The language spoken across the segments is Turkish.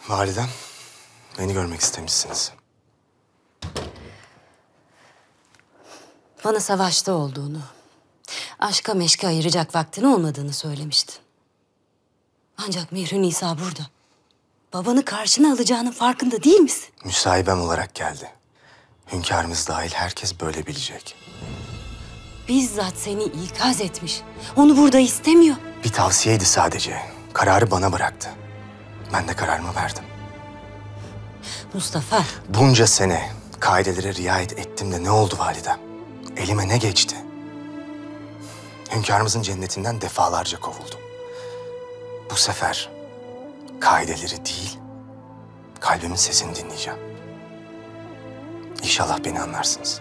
Validem, beni görmek istemişsiniz. Bana savaşta olduğunu, aşka meşke ayıracak vaktin olmadığını söylemiştin. Ancak Mihrün Nisa burada. Babanı karşına alacağının farkında değil misin? Müsahibem olarak geldi. Hünkârımız dahil herkes böyle bilecek. Bizzat seni ikaz etmiş. Onu burada istemiyor. Bir tavsiyeydi sadece. Kararı bana bıraktı. Ben de kararımı verdim. Mustafa. Bunca sene kaidelere riayet ettim de ne oldu validem? Elime ne geçti? Hünkârımızın cennetinden defalarca kovuldum. Bu sefer kaideleri değil, kalbimin sesini dinleyeceğim. İnşallah beni anlarsınız.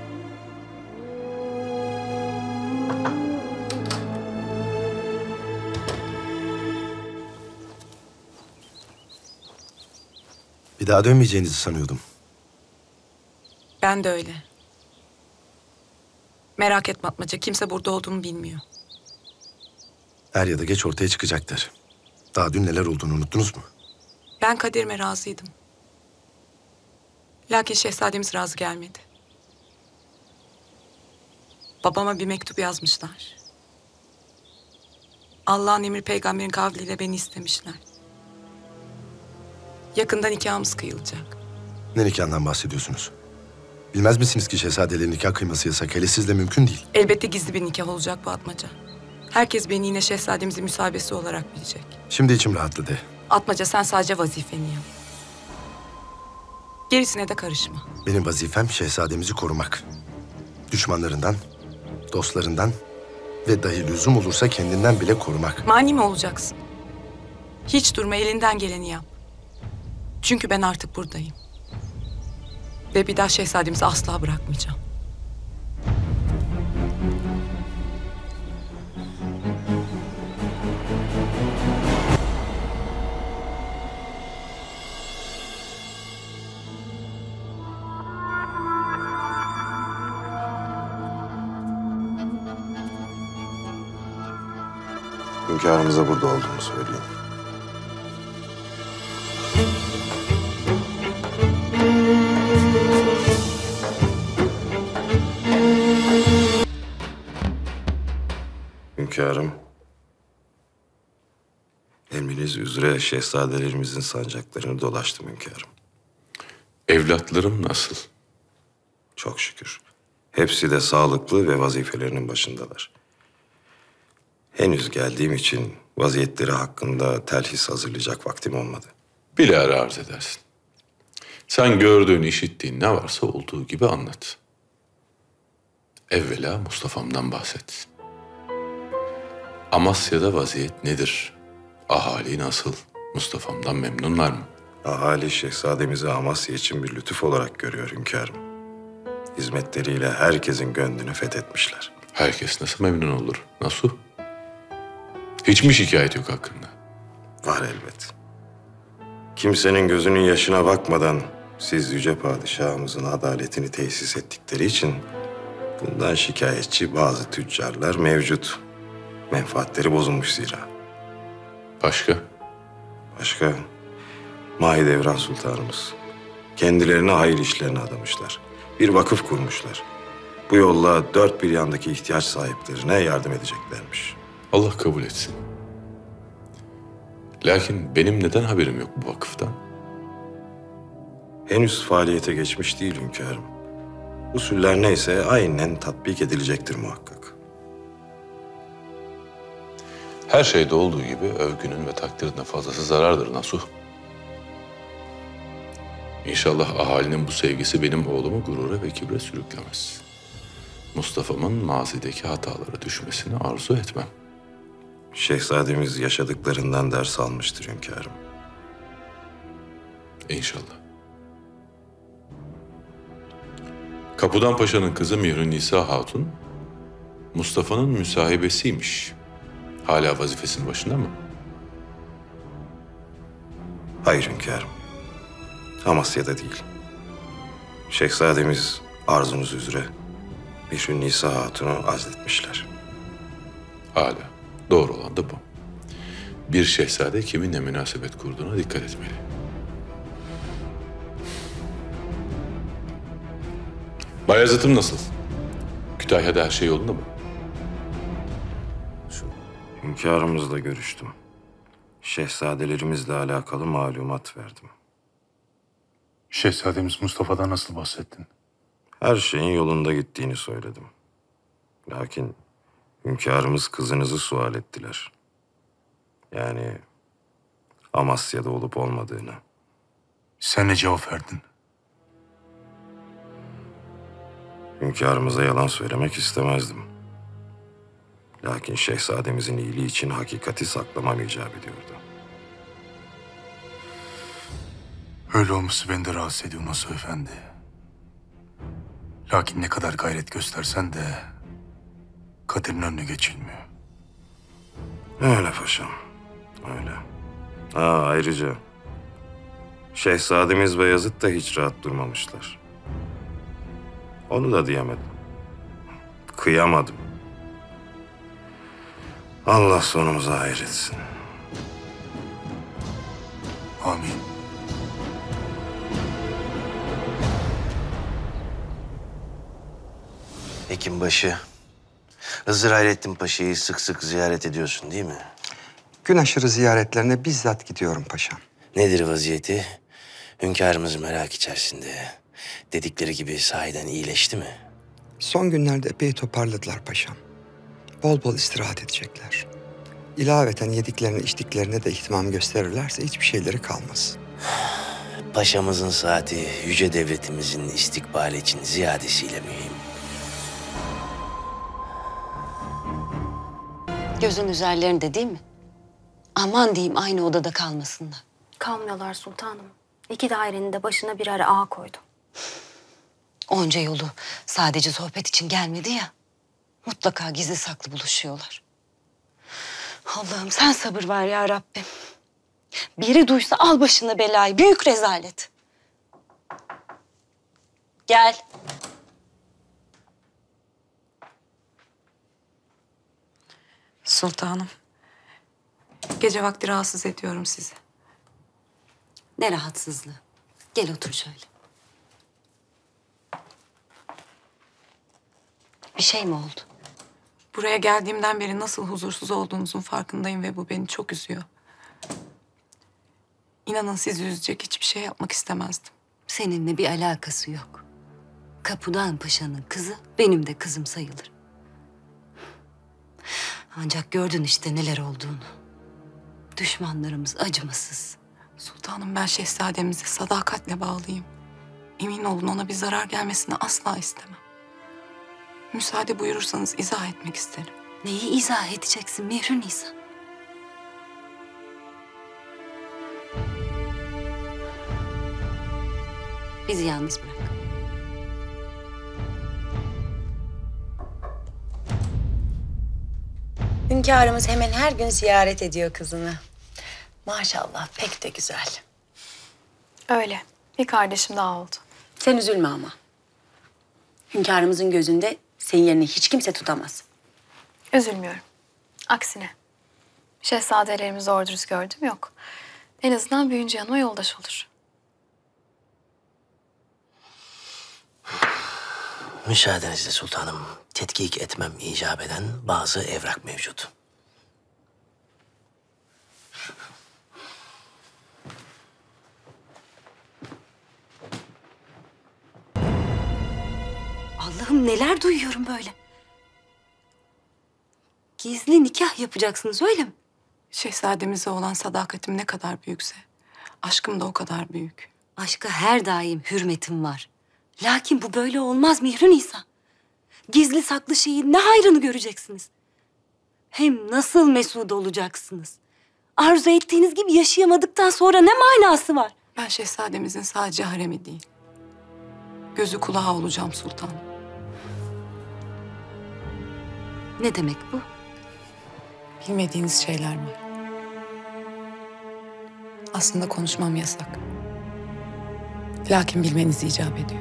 Bir daha dönmeyeceğinizi sanıyordum. Ben de öyle. Merak etme Atmaca, kimse burada olduğumu bilmiyor. Er ya da geç ortaya çıkacaktır. Daha dün neler olduğunu unuttunuz mu? Ben kaderime razıydım. Lakin şehzademiz razı gelmedi. Babama bir mektup yazmışlar. Allah'ın emri peygamberin kavliyle beni istemişler. Yakında nikahımız kıyılacak. Ne nikahından bahsediyorsunuz? Bilmez misiniz ki şehzadelerin nikah kıyması yasak? Hele sizle mümkün değil. Elbette gizli bir nikah olacak bu Atmaca. Herkes beni yine şehzademizin müsahibesi olarak bilecek. Şimdi içim rahatladı. Atmaca, sen sadece vazifeni yap. Gerisine de karışma. Benim vazifem şehzademizi korumak. Düşmanlarından, dostlarından ve dahi lüzum olursa kendinden bile korumak. Mani mi olacaksın? Hiç durma, elinden geleni yap. Çünkü ben artık buradayım. Ve bir daha şehzademizi asla bırakmayacağım. Hünkârımıza burada olduğunu söyleyin. Hünkârım, emriniz üzere şehzadelerimizin sancaklarını dolaştım hünkârım. Evlatlarım nasıl? Çok şükür. Hepsi de sağlıklı ve vazifelerinin başındalar. Henüz geldiğim için vaziyetleri hakkında telhis hazırlayacak vaktim olmadı. Bilahare arz edersin. Sen gördüğün, işittiğin ne varsa olduğu gibi anlat. Evvela Mustafa'mdan bahset. Amasya'da vaziyet nedir? Ahali nasıl? Mustafa'mdan memnunlar mı? Ahali şehzademizi Amasya için bir lütuf olarak görüyor hünkârım. Hizmetleriyle herkesin gönlünü fethetmişler. Herkes nasıl memnun olur? Nasıl? Hiç mi şikayet yok hakkında? Var elbet. Kimsenin gözünün yaşına bakmadan siz yüce padişahımızın adaletini tesis ettikleri için bundan şikayetçi bazı tüccarlar mevcut. Menfaatleri bozulmuş zira. Başka? Başka? Mahidevran Sultanımız. Kendilerine hayır işlerine adamışlar. Bir vakıf kurmuşlar. Bu yolla dört bir yandaki ihtiyaç sahiplerine yardım edeceklermiş. Allah kabul etsin. Lakin benim neden haberim yok bu vakıftan? Henüz faaliyete geçmiş değil hünkârım. Usuller neyse aynen tatbik edilecektir muhakkak. Her şeyde olduğu gibi övgünün ve takdirin de fazlası zarardır Nasuh. İnşallah ahalinin bu sevgisi benim oğlumu gurura ve kibre sürüklemez. Mustafa'mın mazideki hatalara düşmesini arzu etmem. Şehzademiz yaşadıklarından ders almıştır hünkârım. İnşallah. Kapudan Paşa'nın kızı Mihrün Nisa Hatun, Mustafa'nın müsahibesiymiş. Hala vazifesinin başında mı? Hayır hünkârım. Amasya'da değil. Şehzademiz arzunuz üzere Mihrün Nisa Hatun'u azletmişler. Hala. Doğru olan da bu. Bir şehzade kiminle münasebet kurduğuna dikkat etmeli. Bayezid'im nasıl? Kütahya'da her şey yolunda mı? Hünkârımızla görüştüm. Şehzadelerimizle alakalı malumat verdim. Şehzademiz Mustafa'dan nasıl bahsettin? Her şeyin yolunda gittiğini söyledim. Lakin hünkârımız kızınızı sual ettiler. Yani Amasya'da olup olmadığını. Sen ne cevap verdin? Hünkârımıza yalan söylemek istemezdim. Lakin şehzademizin iyiliği için hakikati saklamam icap ediyordu. Öyle olması beni de rahatsız ediyor Nasuh Efendi. Lakin ne kadar gayret göstersen de kaderin önüne geçilmiyor. Öyle paşam, öyle. Ayrıca şehzademiz Beyazıt da hiç rahat durmamışlar. Onu da diyemedim. Kıyamadım. Allah sonumuzu hayretsin. Amin. Hekimbaşı, Hızır Hayrettin Paşa'yı sık sık ziyaret ediyorsun değil mi? Gün aşırı ziyaretlerine bizzat gidiyorum paşam. Nedir vaziyeti? Hünkârımız merak içerisinde. Dedikleri gibi sahiden iyileşti mi? Son günlerde epey toparladılar paşam. Bol bol istirahat edecekler. İlaveten yediklerine içtiklerine de ihtimam gösterirlerse hiçbir şeyleri kalmaz. Paşamızın saati yüce devletimizin istikbali için ziyadesiyle mühim. Gözün üzerlerinde değil mi? Aman diyeyim aynı odada kalmasınlar. Kalmıyorlar sultanım. 2 dairenin de başına birer ağa koydum. Onca yolu sadece sohbet için gelmedi ya. Mutlaka gizli saklı buluşuyorlar. Allah'ım sen sabır ver ya Rabbim. Biri duysa al başına belayı. Büyük rezalet. Gel. Sultanım. Gece vakti rahatsız ediyorum sizi. Ne rahatsızlığı. Gel otur şöyle. Bir şey mi oldu? Buraya geldiğimden beri nasıl huzursuz olduğunuzun farkındayım ve bu beni çok üzüyor. İnanın sizi üzecek hiçbir şey yapmak istemezdim. Seninle bir alakası yok. Kapudan Paşa'nın kızı benim de kızım sayılır. Ancak gördün işte neler olduğunu. Düşmanlarımız acımasız. Sultanım ben şehzademize sadakatle bağlıyım. Emin olun ona bir zarar gelmesini asla istemem. Müsaade buyurursanız izah etmek isterim. Neyi izah edeceksin Mihri Nisa? Bizi yalnız bırak. Hünkârımız hemen her gün ziyaret ediyor kızını. Maşallah pek de güzel. Öyle. Bir kardeşim daha oldu. Sen üzülme ama. Hünkârımızın gözünde senin yerini hiç kimse tutamaz. Üzülmüyorum. Aksine. Şehzadelerimizi doğru dürüst gördüm yok. En azından büyüyünce yanıma yoldaş olur. Müsaadenizle sultanım, tetkik etmem icap eden bazı evrak mevcut. Allah'ım neler duyuyorum böyle. Gizli nikah yapacaksınız öyle mi? Şehzademize olan sadakatim ne kadar büyükse, aşkım da o kadar büyük. Aşka her daim hürmetim var. Lakin bu böyle olmaz Mihri Nisa. Gizli saklı şeyin ne hayrını göreceksiniz? Hem nasıl mesut olacaksınız? Arzu ettiğiniz gibi yaşayamadıktan sonra ne manası var? Ben şehzademizin sadece haremi değil, gözü kulağı olacağım sultanım. Ne demek bu? Bilmediğiniz şeyler var. Aslında konuşmam yasak. Lakin bilmeniz icap ediyor.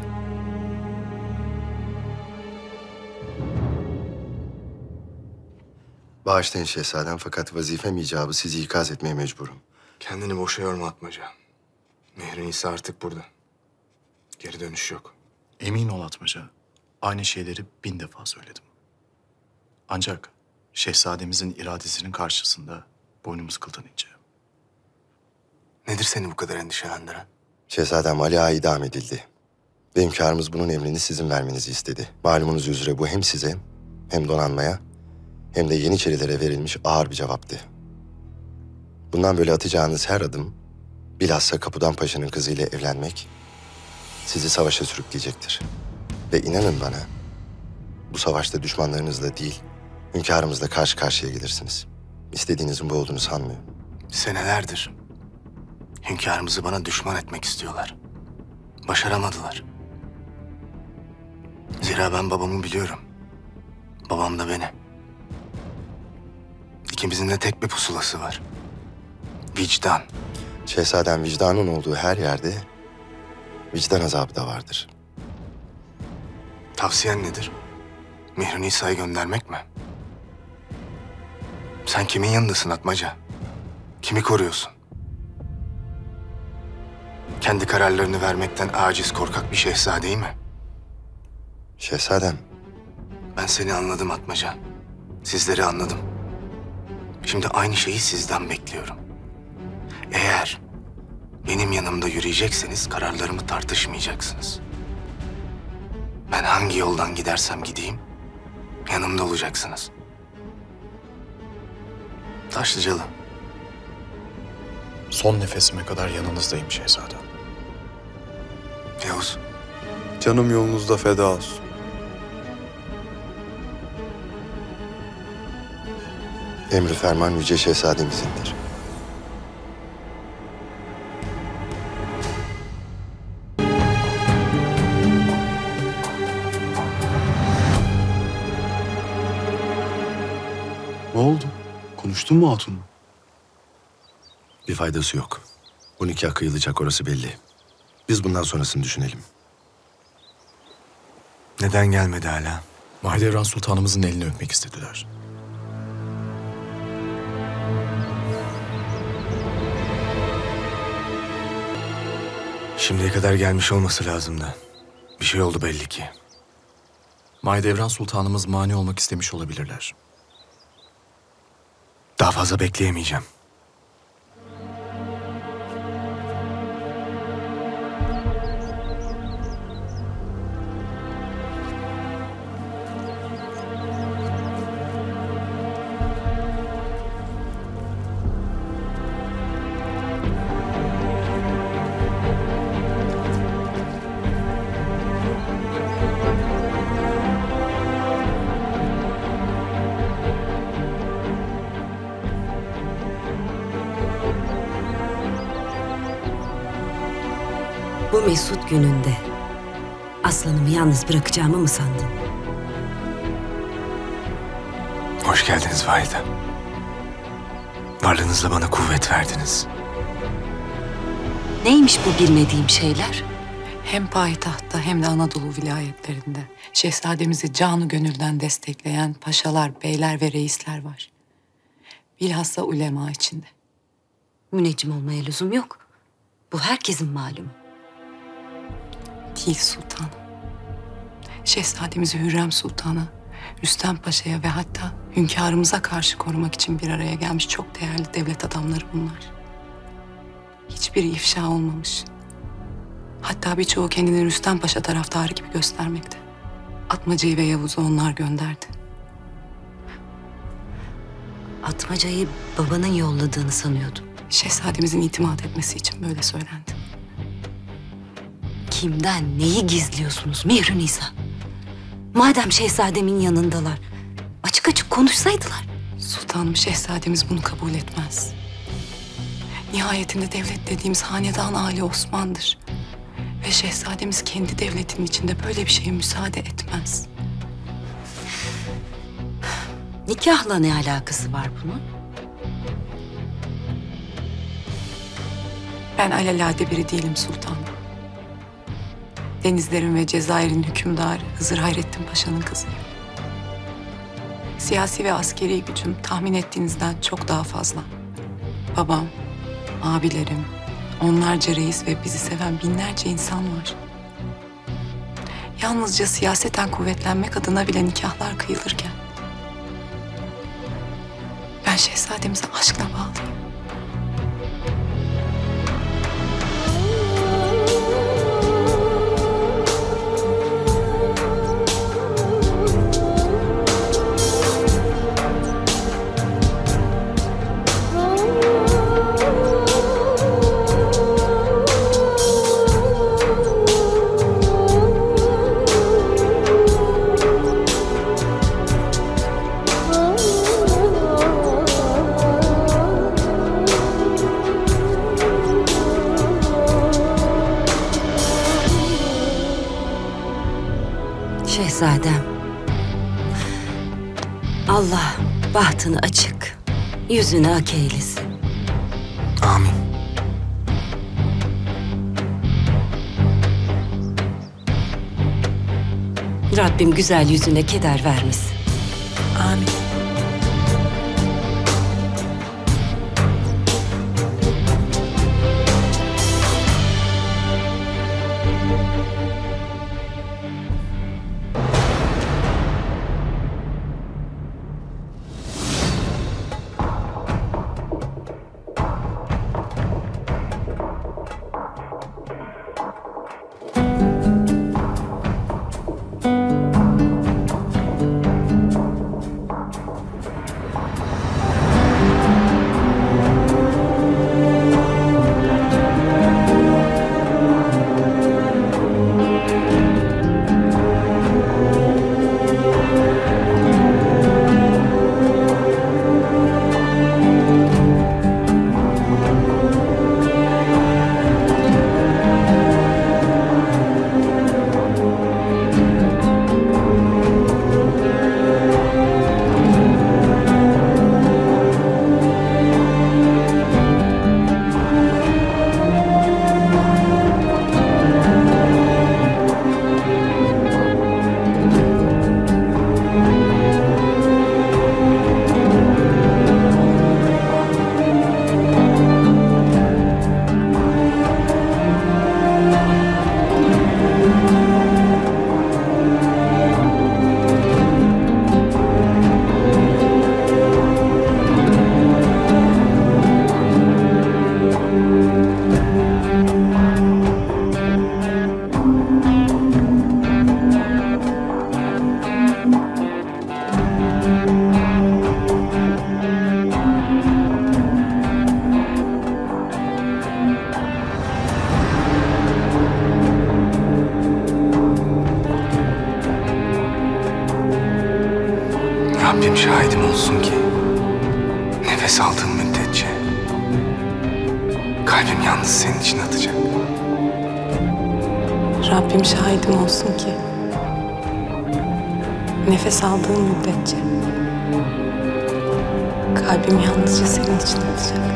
Bağışlayın şehzadem fakat vazifem icabı sizi ikaz etmeye mecburum. Kendini boşa yorma Atmaca. Mihri Nisa artık burada. Geri dönüş yok. Emin ol Atmaca. Aynı şeyleri 1000 defa söyledim. Ancak şehzademizin iradesinin karşısında boynumuz kıldan ince. Nedir seni bu kadar endişelendiren? Şehzadem Ali Ağa idam edildi. Ve hünkârımız bunun emrini sizin vermenizi istedi. Malumunuz üzere bu hem size, hem donanmaya, hem de Yeniçerilere verilmiş ağır bir cevaptı. Bundan böyle atacağınız her adım, bilhassa Kapudan Paşa'nın kızıyla evlenmek, sizi savaşa sürükleyecektir. Ve inanın bana, bu savaşta düşmanlarınızla değil, hünkârımızla karşı karşıya gelirsiniz. İstediğinizin bu olduğunu sanmıyorum. Senelerdir hünkârımızı bana düşman etmek istiyorlar. Başaramadılar. Zira ben babamı biliyorum. Babam da beni. İkimizin de tek bir pusulası var. Vicdan. Şehzadem, vicdanın olduğu her yerde vicdan azabı da vardır. Tavsiyen nedir? Mihri Nisa'yı göndermek mi? Sen kimin yanındasın Atmaca? Kimi koruyorsun? Kendi kararlarını vermekten aciz, korkak bir şehzadeyi mi? Şehzadem. Ben seni anladım Atmaca. Sizleri anladım. Şimdi aynı şeyi sizden bekliyorum. Eğer benim yanımda yürüyecekseniz kararlarımı tartışmayacaksınız. Ben hangi yoldan gidersem gideyim, yanımda olacaksınız. Taşlıcalı. Son nefesime kadar yanınızdayım şehzadem. Yavuz. Canım yolunuzda feda olsun. Emri ferman yüce şehzademizindir. Ne oldu? Konuştun mu hatunla? Bir faydası yok. Bu nikah kıyılacak, orası belli. Biz bundan sonrasını düşünelim. Neden gelmedi hala? Mahidevran Sultanımızın elini öpmek istediler. Şimdiye kadar gelmiş olması lazımdı. Bir şey oldu belli ki. Mahidevran Sultanımız mani olmak istemiş olabilirler. Daha fazla bekleyemeyeceğim. Bu mesut gününde aslanımı yalnız bırakacağımı mı sandın? Hoş geldiniz validem. Varlığınızla bana kuvvet verdiniz. Neymiş bu bilmediğim şeyler? Hem payitahtta hem de Anadolu vilayetlerinde şehzademizi canı gönülden destekleyen paşalar, beyler ve reisler var. Bilhassa ulema içinde. Müneccim olmaya lüzum yok. Bu herkesin malumu. Değil sultanım. Şehzademizi Hürrem Sultan'a, Rüstem Paşa'ya ve hatta hünkârımıza karşı korumak için bir araya gelmiş çok değerli devlet adamları bunlar. Hiçbiri ifşa olmamış. Hatta birçoğu kendini Rüstem Paşa taraftarı gibi göstermekte. Atmaca'yı ve Yavuz'u onlar gönderdi. Atmaca'yı babanın yolladığını sanıyordum. Şehzademizin itimat etmesi için böyle söylendi. Kimden neyi gizliyorsunuz Mihri Nisa? Madem şehzademin yanındalar, açık açık konuşsaydılar. Sultanım, şehzademiz bunu kabul etmez. Nihayetinde devlet dediğimiz hanedan Ali Osman'dır. Ve şehzademiz kendi devletinin içinde böyle bir şeye müsaade etmez. Nikahla ne alakası var bunun? Ben alelade biri değilim sultanım. Denizlerin ve Cezayir'in hükümdarı Hızır Hayrettin Paşa'nın kızıyım. Siyasi ve askeri gücüm tahmin ettiğinizden çok daha fazla. Babam, abilerim, onlarca reis ve bizi seven binlerce insan var. yalnızca siyaseten kuvvetlenmek adına bile nikahlar kıyılırken ben şehzademize aşkla bağlıyım. Şehzadem, Allah bahtını açık, yüzünü ak eylesin. Amin. Rabbim güzel yüzüne keder vermesin. Amin. Rabbim şahidim olsun ki nefes aldığım müddetçe kalbim yalnız senin için atacak. Rabbim şahidim olsun ki nefes aldığım müddetçe kalbim yalnızca senin için atacak.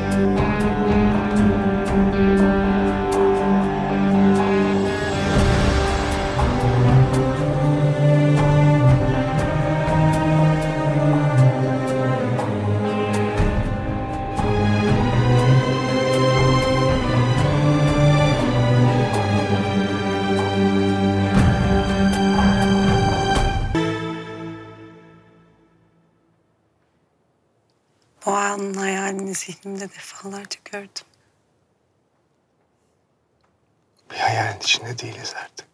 O anın hayalini zihnimde defalarca gördüm. Bir hayalin içinde değiliz artık.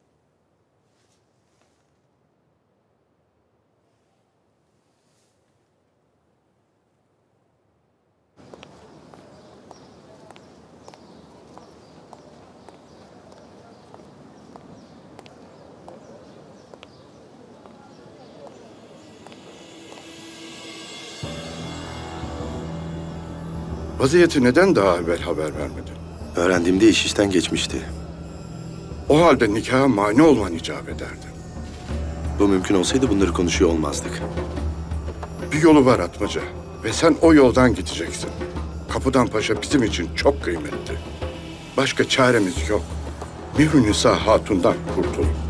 Vaziyeti neden daha evvel haber vermedin? Öğrendiğimde iş işten geçmişti. O halde nikaha mani olman icap ederdi. Bu mümkün olsaydı bunları konuşuyor olmazdık. Bir yolu var Atmaca ve sen o yoldan gideceksin. Kapıdan Paşa bizim için çok kıymetli. Başka çaremiz yok. Mihrünisa Hatun'dan kurtul.